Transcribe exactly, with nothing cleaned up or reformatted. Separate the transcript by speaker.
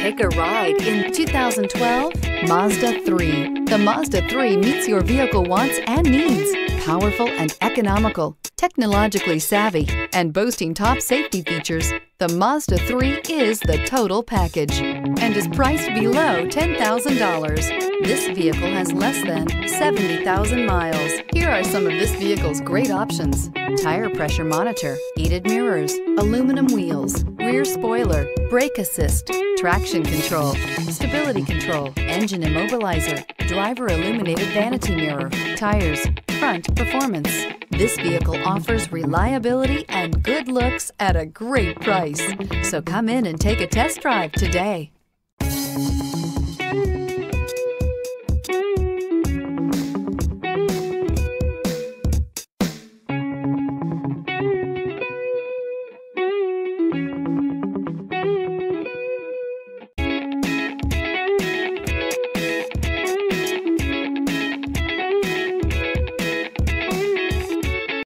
Speaker 1: Take a ride in two thousand twelve Mazda three. The Mazda three meets your vehicle wants and needs. Powerful and economical, technologically savvy, and boasting top safety features, the Mazda three is the total package and is priced below ten thousand dollars. This vehicle has less than seventy thousand miles. Here are some of this vehicle's great options: tire pressure monitor, heated mirrors, aluminum wheels, rear spoiler, brake assist, traction control, stability control, engine immobilizer, driver illuminated vanity mirror, tires, front performance. This vehicle offers reliability and good looks at a great price. So come in and take a test drive today.